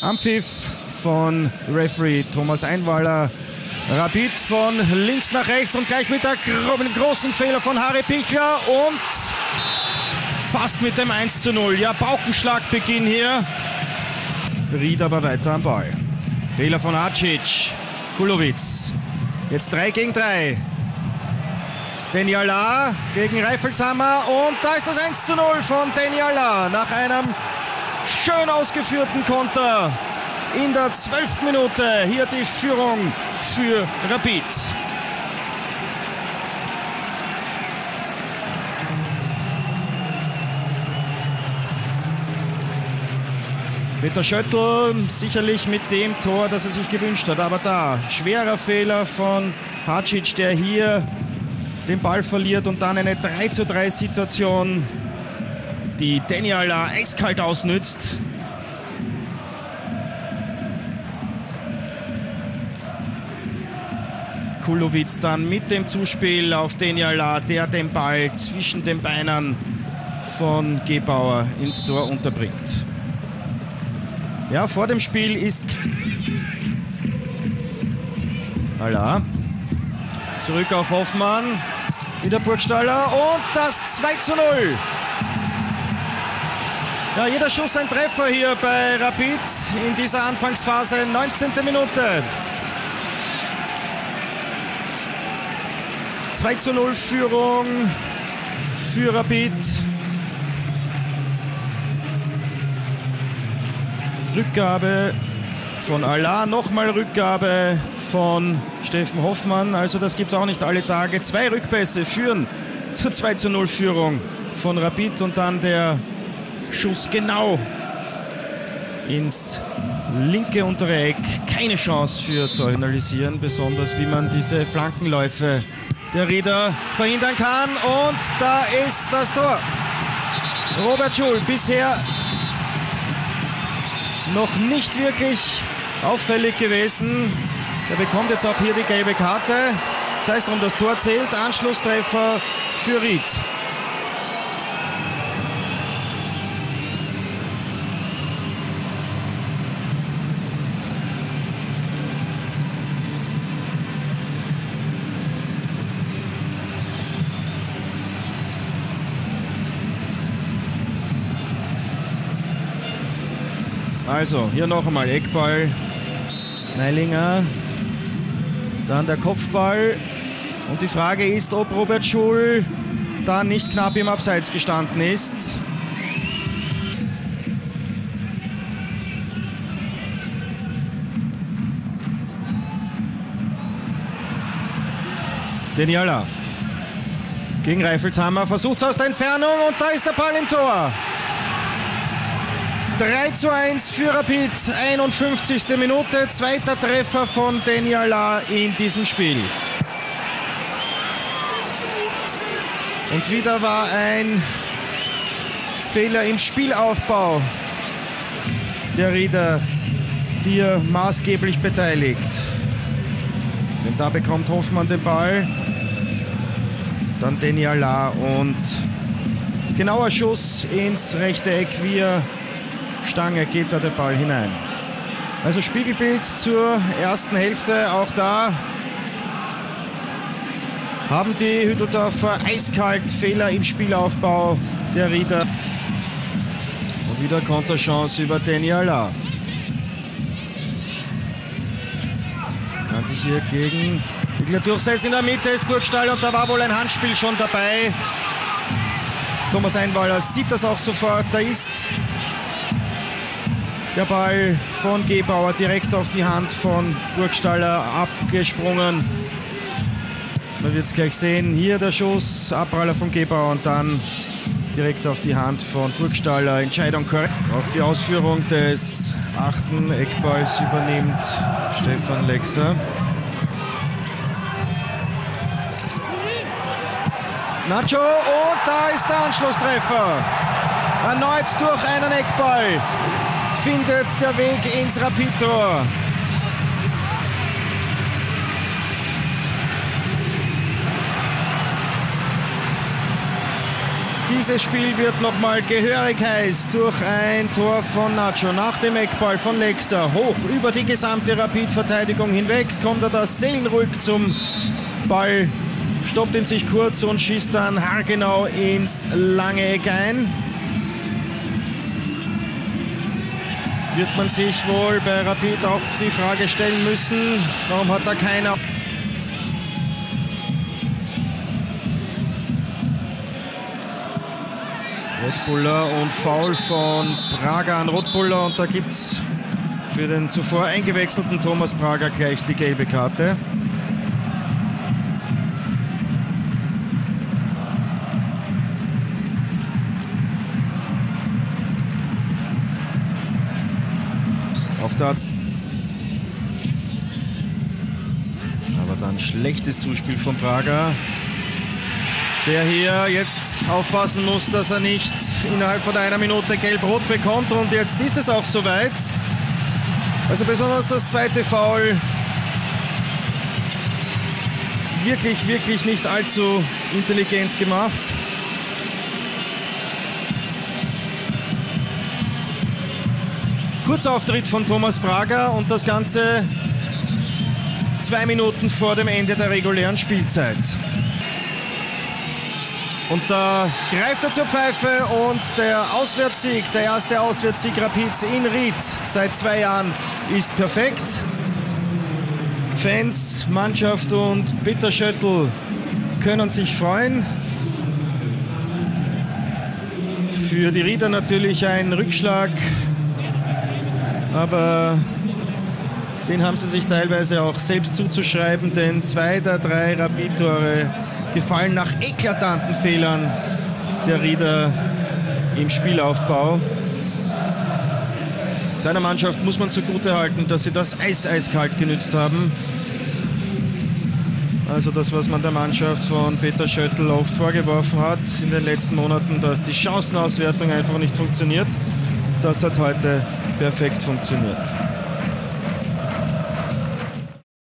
am Pfiff von Referee Thomas Einwaller. Rapid von links nach rechts und gleich mit dem großen Fehler von Harry Pichler und fast mit dem 1:0. Ja, Paukenschlagbeginn hier. Ried aber weiter am Ball. Fehler von Hacic. Kulowitz. Jetzt 3 gegen 3. Deniala gegen Reifelshammer und da ist das 1:0 von Deniala nach einem schön ausgeführten Konter. In der 12. Minute hier die Führung für Rapid. Peter Schöttl sicherlich mit dem Tor, das er sich gewünscht hat. Aber da, schwerer Fehler von Hacic, der hier den Ball verliert und dann eine 3:3 Situation, die Deniala eiskalt ausnützt. Kulowitz dann mit dem Zuspiel auf Deniala, der den Ball zwischen den Beinen von Gebauer ins Tor unterbringt. Ja, vor dem Spiel ist Alla. Zurück auf Hoffmann. Wieder Burgstaller und das 2:0. Ja, jeder Schuss ein Treffer hier bei Rapid in dieser Anfangsphase. 19. Minute. 2:0 Führung für Rapid. Rückgabe von Alla, nochmal Rückgabe von Steffen Hoffmann. Also das gibt es auch nicht alle Tage. 2 Rückpässe führen zur 2:0 Führung von Rapid und dann der Schuss genau ins linke untere Eck. Keine Chance für Tor analysieren, besonders wie man diese Flankenläufe der Rieder verhindern kann. Und da ist das Tor. Robert Schul bisher noch nicht wirklich auffällig gewesen. Er bekommt jetzt auch hier die gelbe Karte. Das heißt, das Tor zählt. Anschlusstreffer für Ried. Also, hier noch einmal Eckball. Neilinger. Dann der Kopfball. Und die Frage ist, ob Robert Schul da nicht knapp im Abseits gestanden ist. Deniala. Gegen Reifelshammer. Versucht es aus der Entfernung und da ist der Ball im Tor. 3:1 für Rapid, 51. Minute, zweiter Treffer von Deniala in diesem Spiel. Und wieder war ein Fehler im Spielaufbau der Rieder hier maßgeblich beteiligt. Denn da bekommt Hoffmann den Ball, dann Deniala und genauer Schuss ins rechte Eck via Stange geht da der Ball hinein. Also Spiegelbild zur ersten Hälfte. Auch da haben die Hütteldorfer eiskalt Fehler im Spielaufbau der Rieder. Und wieder Konterchance über Deniala. Kann sich hier gegen Pichler durchsetzen. In der Mitte ist Burgstaller und da war wohl ein Handspiel schon dabei. Thomas Einwaller sieht das auch sofort. Da ist der Ball von Gebauer direkt auf die Hand von Burgstaller abgesprungen. Man wird es gleich sehen. Hier der Schuss, Abpraller von Gebauer und dann direkt auf die Hand von Burgstaller. Entscheidung korrekt. Auch die Ausführung des 8. Eckballs übernimmt Stefan Lexer. Nacho und da ist der Anschlusstreffer. Erneut durch einen Eckball findet der Weg ins Rapid-Tor. dieses Spiel wird nochmal gehörig heiß durch ein Tor von Nacho. Nach dem Eckball von Lexa hoch über die gesamte Rapid-Verteidigung hinweg kommt er da seelenruhig zum Ball, stoppt ihn sich kurz und schießt dann haargenau ins lange Eck ein. Wird man sich wohl bei Rapid auch die Frage stellen müssen, warum hat da keiner... Rotbuller und Foul von Prager an Rotbuller und da gibt es für den zuvor eingewechselten Thomas Prager gleich die gelbe Karte. Auch da. Aber dann schlechtes Zuspiel von Prager, der hier jetzt aufpassen muss, dass er nicht innerhalb von einer Minute gelb-rot bekommt. Und jetzt ist es auch soweit. Also besonders das zweite Foul wirklich nicht allzu intelligent gemacht. Kurzauftritt von Thomas Prager und das Ganze 2 Minuten vor dem Ende der regulären Spielzeit. Und da greift er zur Pfeife und der Auswärtssieg, der erste Auswärtssieg Rapids in Ried seit 2 Jahren ist perfekt. Fans, Mannschaft und Peter Schöttl können sich freuen. Für die Rieder natürlich ein Rückschlag, aber den haben sie sich teilweise auch selbst zuzuschreiben, denn 2 der 3 Rapid-Tore gefallen nach eklatanten Fehlern der Rieder im Spielaufbau. Seiner Mannschaft muss man zugutehalten, dass sie das eiskalt genützt haben. Also das, was man der Mannschaft von Peter Schöttl oft vorgeworfen hat in den letzten Monaten, dass die Chancenauswertung einfach nicht funktioniert, das hat heute perfekt funktioniert.